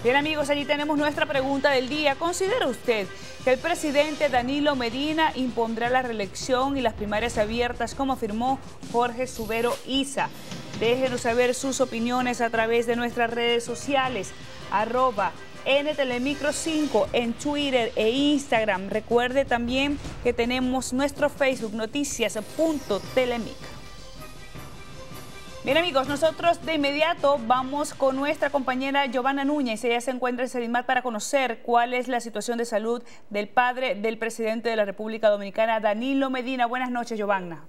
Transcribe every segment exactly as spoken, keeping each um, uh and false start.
Bien amigos, allí tenemos nuestra pregunta del día. ¿Considera usted que el presidente Danilo Medina impondrá la reelección y las primarias abiertas como afirmó Jorge Subero Isa? Déjenos saber sus opiniones a través de nuestras redes sociales, arroba N Telemicro cinco en Twitter e Instagram. Recuerde también que tenemos nuestro Facebook, noticias punto telemicro. Bien amigos, nosotros de inmediato vamos con nuestra compañera Giovanna Núñez. Ella se encuentra en Sedimat para conocer cuál es la situación de salud del padre del presidente de la República Dominicana, Danilo Medina. Buenas noches, Giovanna.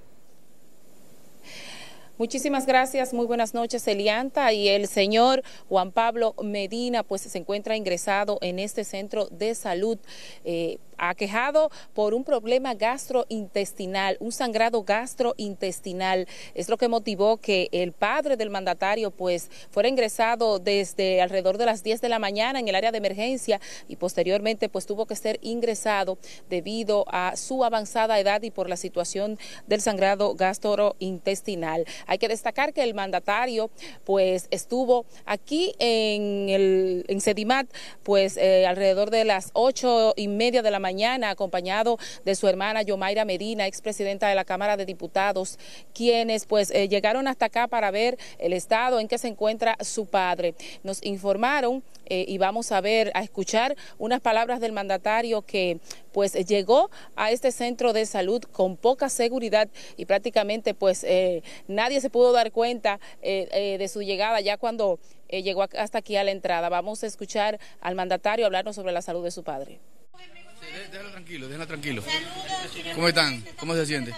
Muchísimas gracias, muy buenas noches, Elianta. Y el señor Juan Pablo Medina pues se encuentra ingresado en este centro de salud, eh, aquejado por un problema gastrointestinal, un sangrado gastrointestinal. Es lo que motivó que el padre del mandatario pues fuera ingresado desde alrededor de las diez de la mañana en el área de emergencia y posteriormente pues tuvo que ser ingresado debido a su avanzada edad y por la situación del sangrado gastrointestinal. Hay que destacar que el mandatario pues estuvo aquí en el en Sedimat pues eh, alrededor de las ocho y media de la mañana mañana, acompañado de su hermana Yomaira Medina, expresidenta de la Cámara de Diputados, quienes pues eh, llegaron hasta acá para ver el estado en que se encuentra su padre. Nos informaron eh, y vamos a ver, a escuchar unas palabras del mandatario que pues llegó a este centro de salud con poca seguridad y prácticamente pues eh, nadie se pudo dar cuenta eh, eh, de su llegada ya cuando eh, llegó hasta aquí a la entrada. Vamos a escuchar al mandatario hablarnos sobre la salud de su padre. Déjalo tranquilo, déjalo tranquilo. Saludos. ¿Cómo están? ¿Cómo se siente?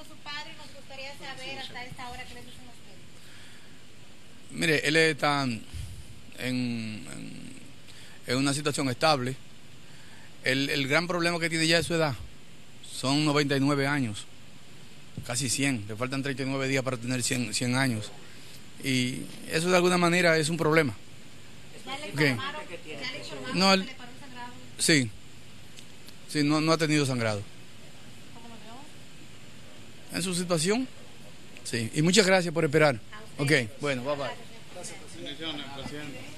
Mire, él está en, en, en una situación estable. El, el gran problema que tiene ya es su edad. Son noventa y nueve años, casi cien. Le faltan treinta y nueve días para tener cien, cien años. Y eso de alguna manera es un problema. ¿Ya le informaron? Okay. ¿Ya le informaron no, que el, le paró un sangrado? Sí. Sí, no, no ha tenido sangrado. ¿Cómo lo veo? En su situación, sí. Y muchas gracias por esperar. Ok, bueno, bye bye. Gracias, presidente.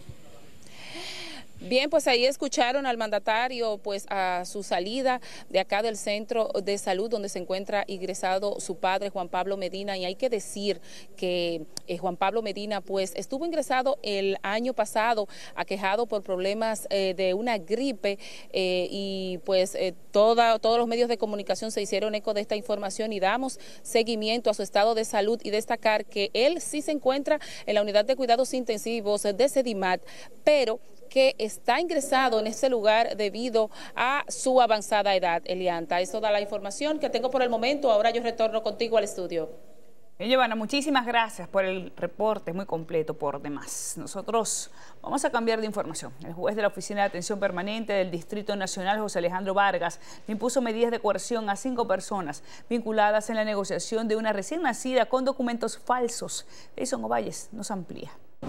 Bien, pues ahí escucharon al mandatario pues a su salida de acá del centro de salud donde se encuentra ingresado su padre Juan Pablo Medina, y hay que decir que eh, Juan Pablo Medina pues estuvo ingresado el año pasado aquejado por problemas eh, de una gripe eh, y pues eh, toda, todos los medios de comunicación se hicieron eco de esta información y damos seguimiento a su estado de salud y destacar que él sí se encuentra en la unidad de cuidados intensivos de Sedimat, pero que está ingresado en este lugar debido a su avanzada edad, Elianta. Eso da la información que tengo por el momento. Ahora yo retorno contigo al estudio. Bien, Giovanna, muchísimas gracias por el reporte, muy completo por demás. Nosotros vamos a cambiar de información. El juez de la Oficina de Atención Permanente del Distrito Nacional, José Alejandro Vargas, le impuso medidas de coerción a cinco personas vinculadas en la negociación de una recién nacida con documentos falsos. Jason Ovalles nos amplía.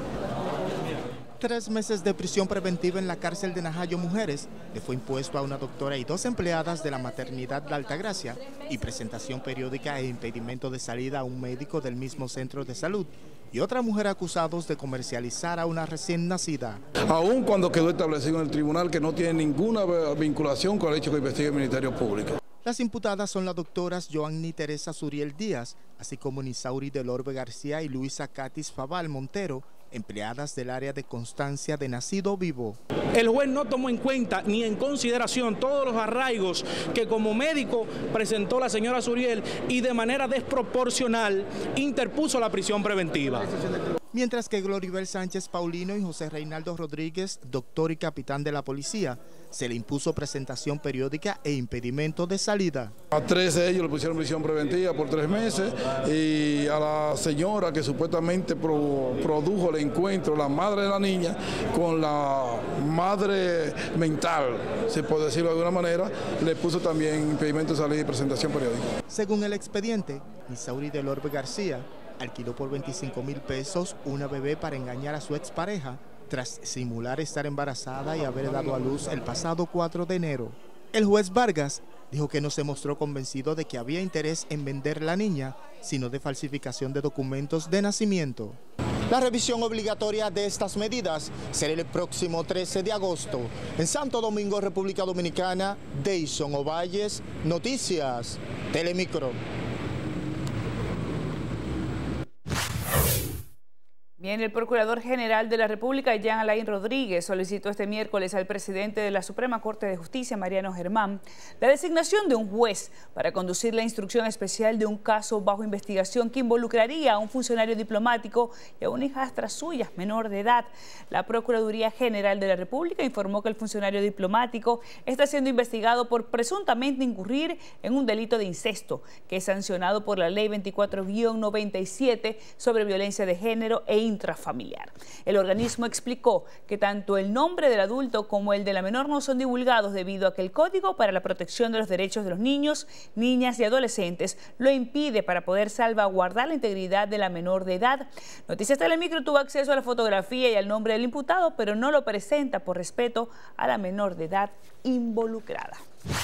Tres meses de prisión preventiva en la cárcel de Najayo Mujeres le fue impuesto a una doctora y dos empleadas de la maternidad de Altagracia y presentación periódica e impedimento de salida a un médico del mismo centro de salud y otra mujer acusados de comercializar a una recién nacida. Aun cuando quedó establecido en el tribunal que no tiene ninguna vinculación con el hecho que investiga el Ministerio Público. Las imputadas son las doctoras Joanny Teresa Suriel Díaz, así como Nisauri del Orbe García y Luisa Catis Fabal Montero, empleadas del área de constancia de nacido vivo. El juez no tomó en cuenta ni en consideración todos los arraigos que como médico presentó la señora Suriel y de manera desproporcional interpuso la prisión preventiva. Mientras que Gloribel Sánchez Paulino y José Reinaldo Rodríguez, doctor y capitán de la policía, se le impuso presentación periódica e impedimento de salida. A tres de ellos le pusieron prisión preventiva por tres meses y a la señora que supuestamente pro, produjo el encuentro, la madre de la niña, con la madre mental, se puede decirlo de alguna manera, le puso también impedimento de salida y presentación periódica. Según el expediente, Nisauri del Orbe García alquiló por veinticinco mil pesos una bebé para engañar a su expareja tras simular estar embarazada y haber dado a luz el pasado cuatro de enero. El juez Vargas dijo que no se mostró convencido de que había interés en vender la niña, sino de falsificación de documentos de nacimiento. La revisión obligatoria de estas medidas será el próximo trece de agosto. En Santo Domingo, República Dominicana, Deison Ovalles, Noticias, Telemicro. Bien, el Procurador General de la República, Jean Alain Rodríguez, solicitó este miércoles al presidente de la Suprema Corte de Justicia, Mariano Germán, la designación de un juez para conducir la instrucción especial de un caso bajo investigación que involucraría a un funcionario diplomático y a una hijastra suya, menor de edad. La Procuraduría General de la República informó que el funcionario diplomático está siendo investigado por presuntamente incurrir en un delito de incesto, que es sancionado por la Ley veinticuatro guión noventa y siete sobre violencia de género e intrafamiliar. El organismo explicó que tanto el nombre del adulto como el de la menor no son divulgados debido a que el Código para la Protección de los Derechos de los Niños, Niñas y Adolescentes lo impide para poder salvaguardar la integridad de la menor de edad. Noticias Telemicro tuvo acceso a la fotografía y al nombre del imputado, pero no lo presenta por respeto a la menor de edad involucrada.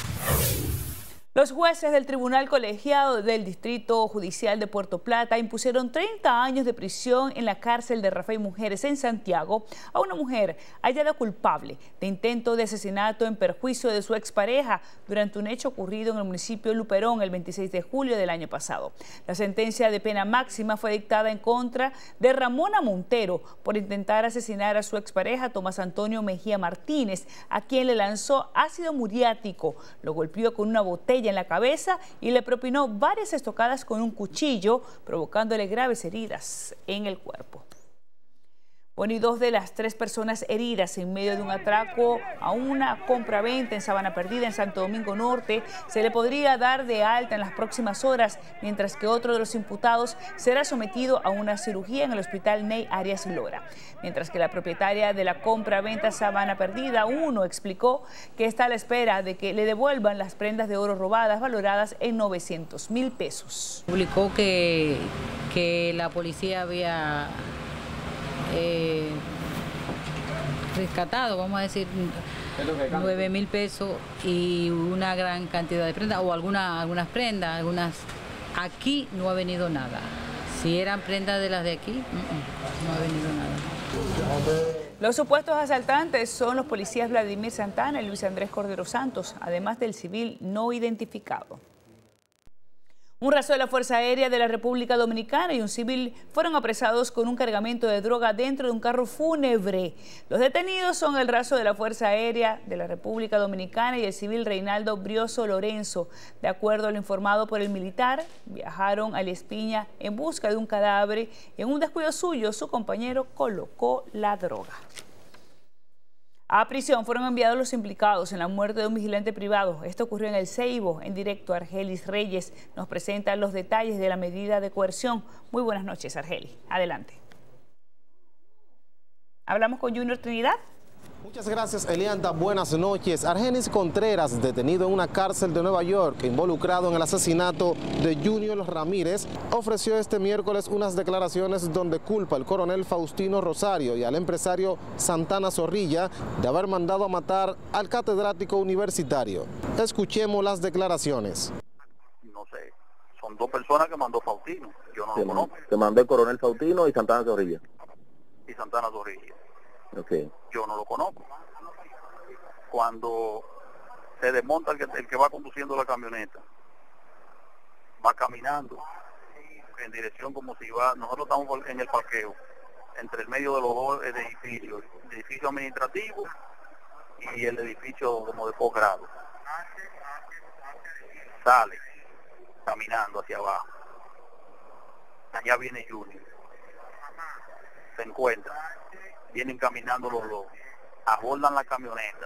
Los jueces del Tribunal Colegiado del Distrito Judicial de Puerto Plata impusieron treinta años de prisión en la cárcel de Rafael Mujeres en Santiago a una mujer hallada culpable de intento de asesinato en perjuicio de su expareja durante un hecho ocurrido en el municipio de Luperón el veintiséis de julio del año pasado. La sentencia de pena máxima fue dictada en contra de Ramona Montero por intentar asesinar a su expareja Tomás Antonio Mejía Martínez, a quien le lanzó ácido muriático, lo golpeó con una botella en la cabeza y le propinó varias estocadas con un cuchillo, provocándole graves heridas en el cuerpo. Bueno, y dos de las tres personas heridas en medio de un atraco a una compraventa en Sabana Perdida, en Santo Domingo Norte, se le podría dar de alta en las próximas horas, mientras que otro de los imputados será sometido a una cirugía en el Hospital Ney Arias Lora. Mientras que la propietaria de la compraventa Sabana Perdida uno explicó que está a la espera de que le devuelvan las prendas de oro robadas valoradas en novecientos mil pesos. Publicó que, que la policía había Eh, rescatado, vamos a decir, nueve mil pesos y una gran cantidad de prendas, o alguna, algunas prendas, algunas. Aquí no ha venido nada. Si eran prendas de las de aquí, no ha venido nada. Los supuestos asaltantes son los policías Vladimir Santana y Luis Andrés Cordero Santos, además del civil no identificado. Un raso de la Fuerza Aérea de la República Dominicana y un civil fueron apresados con un cargamento de droga dentro de un carro fúnebre. Los detenidos son el raso de la Fuerza Aérea de la República Dominicana y el civil Reinaldo Brioso Lorenzo. De acuerdo a lo informado por el militar, viajaron a La Espiña en busca de un cadáver y en un descuido suyo su compañero colocó la droga. A prisión fueron enviados los implicados en la muerte de un vigilante privado. Esto ocurrió en El Ceibo. En directo, Argelis Reyes nos presenta los detalles de la medida de coerción. Muy buenas noches, Argelis. Adelante. Hablamos con Junior Trinidad. Muchas gracias, Elianda. Buenas noches. Argenis Contreras, detenido en una cárcel de Nueva York, involucrado en el asesinato de Junior Ramírez, ofreció este miércoles unas declaraciones donde culpa al coronel Faustino Rosario y al empresario Santana Zorrilla de haber mandado a matar al catedrático universitario. Escuchemos las declaraciones. No sé, son dos personas que mandó Faustino, yo no te lo conozco. Te mandó el coronel Faustino y Santana Zorrilla. Y Santana Zorrilla. Okay. Yo no lo conozco. Cuando se desmonta el que, el que va conduciendo la camioneta, va caminando en dirección como si va, nosotros estamos en el parqueo, entre el medio de los dos edificios, el edificio administrativo y el edificio como de posgrado. Sale caminando hacia abajo. Allá viene Junior. Se encuentra. Vienen caminando los dos, abordan la camioneta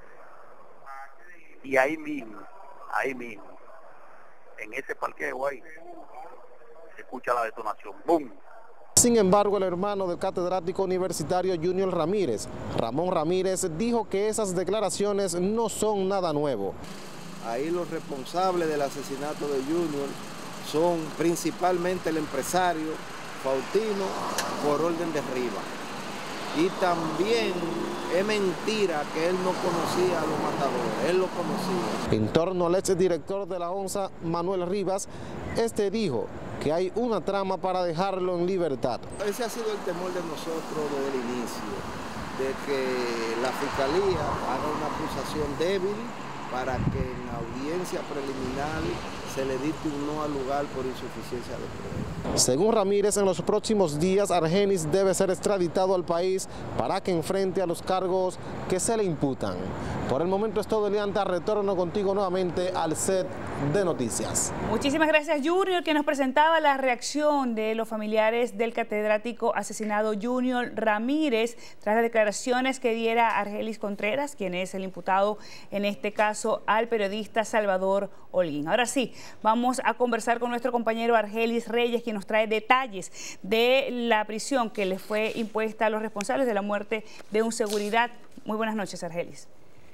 y ahí mismo, ahí mismo, en ese parqueo ahí, se escucha la detonación, ¡boom! Sin embargo, el hermano del catedrático universitario Junior Ramírez, Ramón Ramírez, dijo que esas declaraciones no son nada nuevo. Ahí los responsables del asesinato de Junior son principalmente el empresario Faustino por orden de arriba. Y también es mentira que él no conocía a los matadores, él lo conocía. En torno al exdirector de la ONSA, Manuel Rivas, este dijo que hay una trama para dejarlo en libertad. Ese ha sido el temor de nosotros desde el inicio, de que la Fiscalía haga una acusación débil para que en audiencia preliminar se le dicte un no al lugar por insuficiencia de pruebas. Según Ramírez, en los próximos días Argenis debe ser extraditado al país para que enfrente a los cargos que se le imputan. Por el momento es todo, Elianta. Retorno contigo nuevamente al set de noticias. Muchísimas gracias, Junior, que nos presentaba la reacción de los familiares del catedrático asesinado Junior Ramírez tras las declaraciones que diera Argenis Contreras, quien es el imputado en este caso al periodista Salvador Holguín. Ahora sí, vamos a conversar con nuestro compañero Argelis Reyes, quien nos trae detalles de la prisión que le fue impuesta a los responsables de la muerte de un seguridad. Muy buenas noches, Argelis.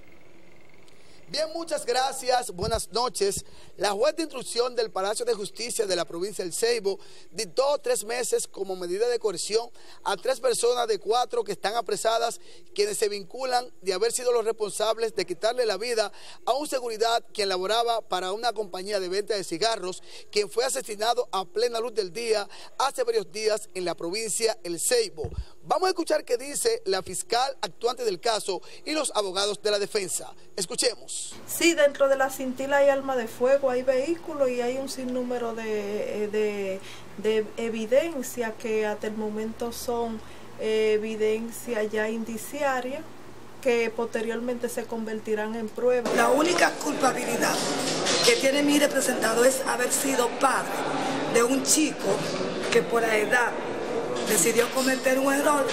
Bien, muchas gracias. Buenas noches. La juez de instrucción del Palacio de Justicia de la provincia del Ceibo dictó tres meses como medida de coerción a tres personas de cuatro que están apresadas, quienes se vinculan de haber sido los responsables de quitarle la vida a un seguridad quien laboraba para una compañía de venta de cigarros, quien fue asesinado a plena luz del día hace varios días en la provincia del Ceibo. Vamos a escuchar qué dice la fiscal actuante del caso y los abogados de la defensa. Escuchemos. Sí, dentro de la cintila hay arma de fuego, hay vehículos y hay un sinnúmero de, de, de evidencia que hasta el momento son eh, evidencia ya indiciaria, que posteriormente se convertirán en pruebas. La única culpabilidad que tiene mi representado es haber sido padre de un chico que por la edad decidió cometer un error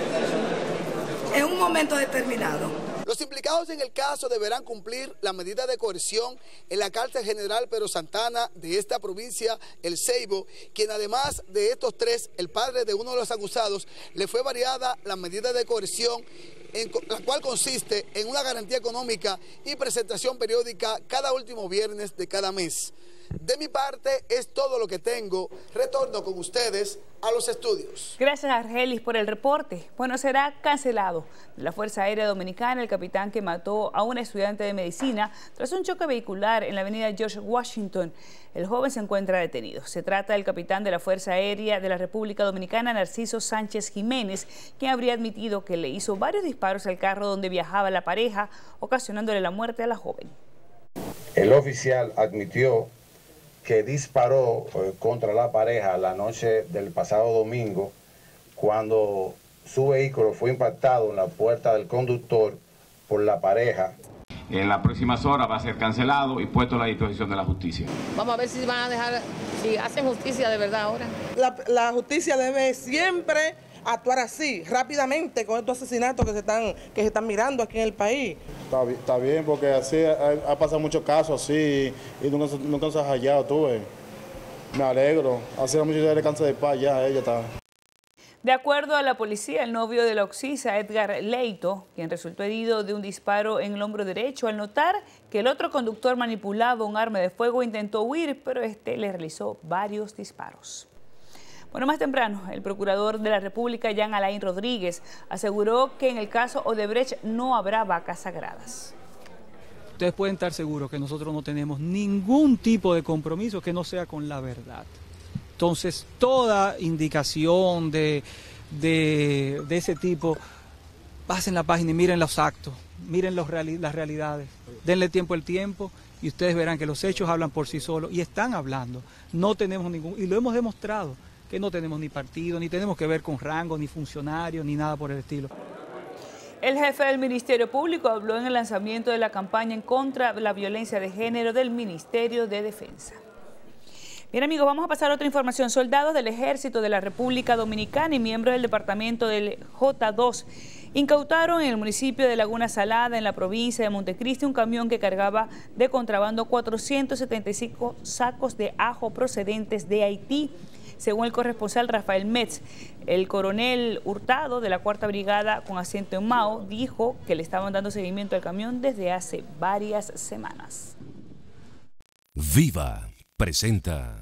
en un momento determinado. Los implicados en el caso deberán cumplir la medida de coerción en la cárcel general Pedro Santana de esta provincia, el Ceibo, quien además de estos tres, el padre de uno de los acusados, le fue variada la medida de coerción, en la cual consiste en una garantía económica y presentación periódica cada último viernes de cada mes. De mi parte es todo lo que tengo. Retorno con ustedes a los estudios. Gracias, Argelis, por el reporte. Bueno, será cancelado de la Fuerza Aérea Dominicana el capitán que mató a un estudiante de medicina tras un choque vehicular en la avenida George Washington. El joven se encuentra detenido. Se trata del capitán de la Fuerza Aérea de la República Dominicana, Narciso Sánchez Jiménez, quien habría admitido que le hizo varios disparos al carro donde viajaba la pareja, ocasionándole la muerte a la joven. El oficial admitió que disparó eh, contra la pareja la noche del pasado domingo cuando su vehículo fue impactado en la puerta del conductor por la pareja. En las próximas horas va a ser cancelado y puesto a la disposición de la justicia. Vamos a ver si van a dejar, si hacen justicia de verdad ahora. La, la justicia debe siempre actuar así, rápidamente, con estos asesinatos que se están, que se están mirando aquí en el país. Está, está bien, porque así ha, ha pasado muchos casos así y nunca, nunca se ha hallado, tú ves. Me alegro. Hace mucho ya le cansa de paz, ya ella está. De acuerdo a la policía, el novio de la Oxisa, Edgar Leito, quien resultó herido de un disparo en el hombro derecho al notar que el otro conductor manipulaba un arma de fuego, intentó huir, pero este le realizó varios disparos. Bueno, más temprano, el procurador de la República, Jean Alain Rodríguez, aseguró que en el caso Odebrecht no habrá vacas sagradas. Ustedes pueden estar seguros que nosotros no tenemos ningún tipo de compromiso que no sea con la verdad. Entonces, toda indicación de, de, de ese tipo, pasen la página y miren los actos, miren los reali las realidades, denle tiempo al tiempo y ustedes verán que los hechos hablan por sí solos y están hablando. No tenemos ningún, y lo hemos demostrado, que no tenemos ni partido, ni tenemos que ver con rango, ni funcionario, ni nada por el estilo. El jefe del Ministerio Público habló en el lanzamiento de la campaña en contra de la violencia de género del Ministerio de Defensa. Bien, amigos, vamos a pasar a otra información. Soldados del Ejército de la República Dominicana y miembros del departamento del J dos incautaron en el municipio de Laguna Salada, en la provincia de Montecristi, un camión que cargaba de contrabando cuatrocientos setenta y cinco sacos de ajo procedentes de Haití. Según el corresponsal Rafael Metz, el coronel Hurtado de la Cuarta Brigada con asiento en Mao dijo que le estaban dando seguimiento al camión desde hace varias semanas. Viva presenta.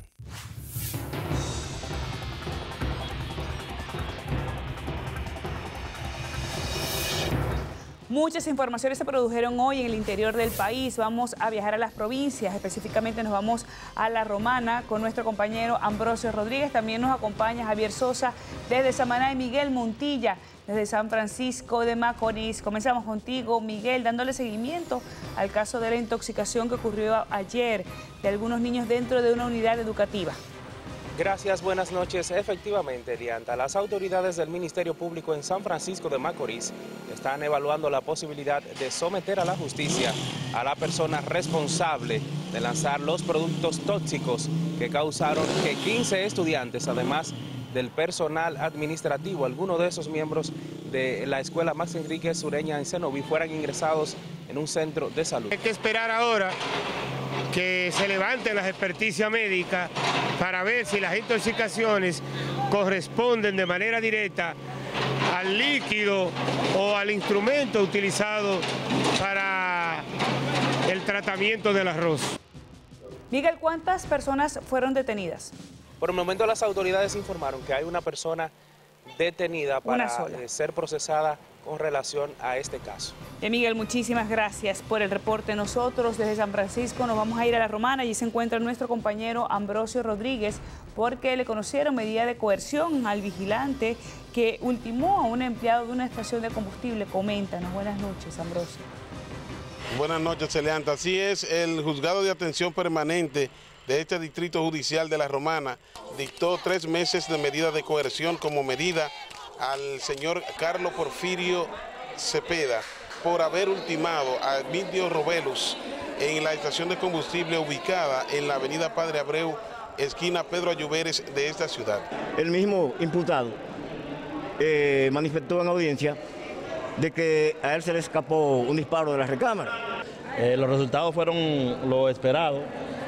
Muchas informaciones se produjeron hoy en el interior del país. Vamos a viajar a las provincias, específicamente nos vamos a La Romana con nuestro compañero Ambrosio Rodríguez. También nos acompaña Javier Sosa desde Samaná y Miguel Montilla desde San Francisco de Macorís. Comenzamos contigo, Miguel, dándole seguimiento al caso de la intoxicación que ocurrió ayer de algunos niños dentro de una unidad educativa. Gracias, buenas noches. Efectivamente, Dianta, las autoridades del Ministerio Público en San Francisco de Macorís están evaluando la posibilidad de someter a la justicia a la persona responsable de lanzar los productos tóxicos que causaron que quince estudiantes, además del personal administrativo, algunos de esos miembros de la Escuela Max Enríquez Sureña en Cenoví, fueran ingresados en un centro de salud. Hay que esperar ahora que se levanten las experticias médicas para ver si las intoxicaciones corresponden de manera directa al líquido o al instrumento utilizado para el tratamiento del arroz. Miguel, ¿cuántas personas fueron detenidas? Por el momento las autoridades informaron que hay una persona detenida para ser procesada con relación a este caso. Eh, Miguel, muchísimas gracias por el reporte. Nosotros desde San Francisco nos vamos a ir a La Romana. Allí se encuentra nuestro compañero Ambrosio Rodríguez porque le conocieron medida de coerción al vigilante que ultimó a un empleado de una estación de combustible. Coméntanos. Buenas noches, Ambrosio. Buenas noches, Elianta. Así es, el juzgado de atención permanente de este distrito judicial de La Romana dictó tres meses de medida de coerción como medida al señor Carlos Porfirio Cepeda por haber ultimado a Emilio Robelus en la estación de combustible ubicada en la avenida Padre Abreu, esquina Pedro Ayuberes de esta ciudad. El mismo imputado eh, manifestó en audiencia de que a él se le escapó un disparo de la recámara. Eh, los resultados fueron lo esperado.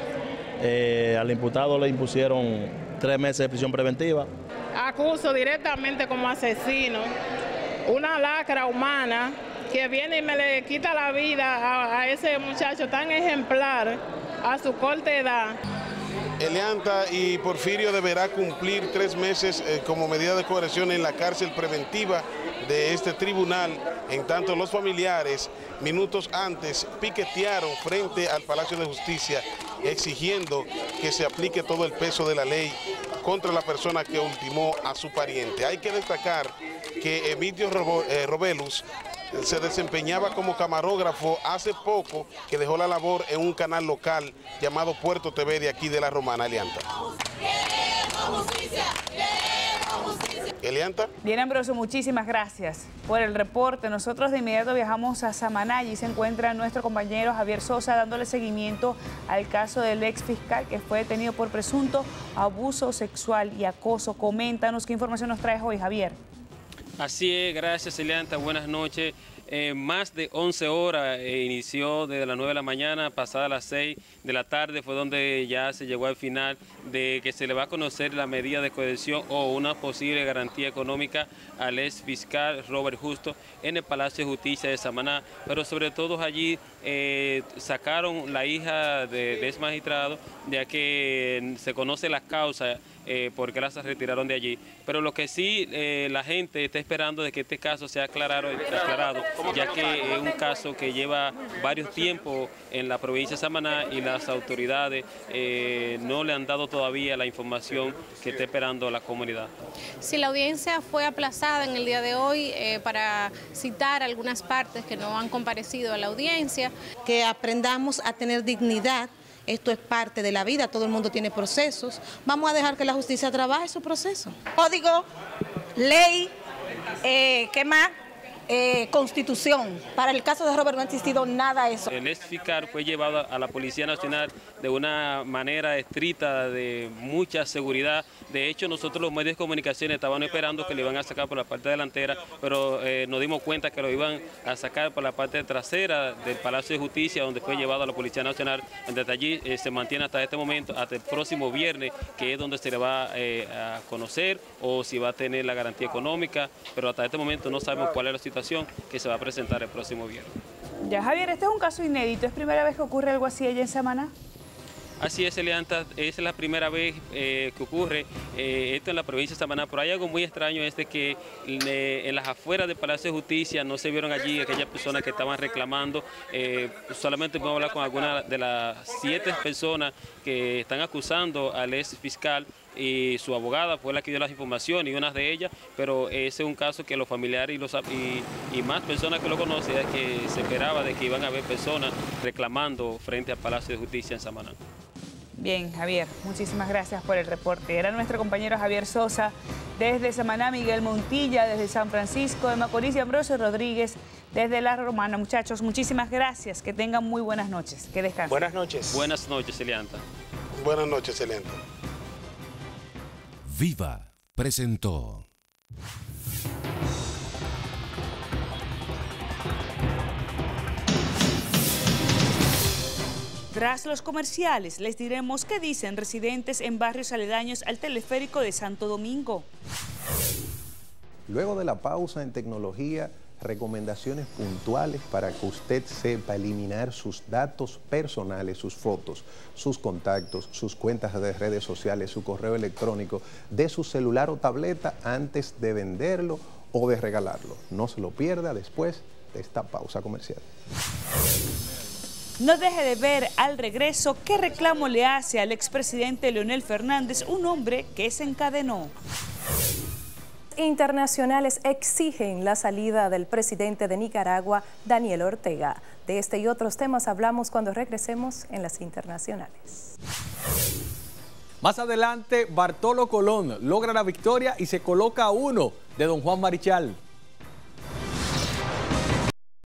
Eh, al imputado le impusieron tres meses de prisión preventiva. Acuso directamente como asesino una lacra humana que viene y me le quita la vida a, a ese muchacho tan ejemplar a su corta edad. Elianta y Porfirio deberá cumplir tres meses eh, como medida de coerción en la cárcel preventiva de este tribunal. En tanto, los familiares minutos antes piquetearon frente al Palacio de Justicia exigiendo que se aplique todo el peso de la ley contra la persona que ultimó a su pariente. Hay que destacar que Emilio Robelus se desempeñaba como camarógrafo hace poco, que dejó la labor en un canal local llamado Puerto T V de aquí de La Romana. Elianta. Elianta. Bien, Ambrosio, muchísimas gracias por el reporte. Nosotros de inmediato viajamos a Samaná. Allí se encuentra nuestro compañero Javier Sosa dándole seguimiento al caso del ex fiscal que fue detenido por presunto abuso sexual y acoso. Coméntanos qué información nos traes hoy, Javier. Así es, gracias, Elianta. Buenas noches. Eh, más de once horas eh, inició desde las nueve de la mañana, pasada las seis de la tarde, fue donde ya se llegó al final de que se le va a conocer la medida de coerción o una posible garantía económica al ex fiscal Robert Justo en el Palacio de Justicia de Samaná, pero sobre todo allí eh, sacaron la hija del ex magistrado, ya que se conoce las causas eh, por qué las retiraron de allí, pero lo que sí eh, la gente está esperando de que este caso sea aclarado, aclarado ya que es un caso que lleva varios tiempos en la provincia de Samaná y las autoridades eh, no le han dado todavía la información que está esperando la comunidad. Sí, la audiencia fue aplazada en el día de hoy eh, para citar algunas partes que no han comparecido a la audiencia. Que aprendamos a tener dignidad. Esto es parte de la vida, todo el mundo tiene procesos. Vamos a dejar que la justicia trabaje su proceso. Código, ley, eh, ¿qué más? Eh, constitución. Para el caso de Robert no ha existido nada de eso. El ex fiscal fue llevado a la Policía Nacional de una manera estricta, de mucha seguridad. De hecho, nosotros los medios de comunicación estaban esperando que le iban a sacar por la parte delantera, pero eh, nos dimos cuenta que lo iban a sacar por la parte trasera del Palacio de Justicia, donde fue llevado a la Policía Nacional. Desde allí eh, se mantiene hasta este momento, hasta el próximo viernes, que es donde se le va eh, a conocer o si va a tener la garantía económica, pero hasta este momento no sabemos cuál es la situación que se va a presentar el próximo viernes. Ya, Javier, este es un caso inédito. ¿Es primera vez que ocurre algo así allá en Samaná? Así es, Elianta, es la primera vez eh, que ocurre eh, esto en la provincia de Samaná, pero hay algo muy extraño, es de que eh, en las afueras del Palacio de Justicia no se vieron allí aquellas personas que estaban reclamando, eh, solamente podemos hablar con algunas de las siete personas que están acusando al ex fiscal, y su abogada fue la que dio las informaciones y una de ellas, pero ese es un caso que los familiares y, los, y, y más personas que lo conocen, es que se esperaba de que iban a haber personas reclamando frente al Palacio de Justicia en Samaná. Bien, Javier, muchísimas gracias por el reporte. Era nuestro compañero Javier Sosa desde Samaná, Miguel Montilla desde San Francisco de Macorís y Ambrosio Rodríguez desde La Romana. Muchachos, muchísimas gracias. Que tengan muy buenas noches. Que descansen. Buenas noches. Buenas noches, Elianta. Buenas noches, Elianta. Viva presentó. Tras los comerciales, les diremos qué dicen residentes en barrios aledaños al teleférico de Santo Domingo. Luego de la pausa en tecnología, recomendaciones puntuales para que usted sepa eliminar sus datos personales, sus fotos, sus contactos, sus cuentas de redes sociales, su correo electrónico, de su celular o tableta antes de venderlo o de regalarlo. No se lo pierda después de esta pausa comercial. No deje de ver al regreso qué reclamo le hace al expresidente Leonel Fernández, un hombre que se encadenó. Internacionales exigen la salida del presidente de Nicaragua, Daniel Ortega. De este y otros temas hablamos cuando regresemos en las internacionales. Más adelante, Bartolo Colón logra la victoria y se coloca a uno de Don Juan Marichal.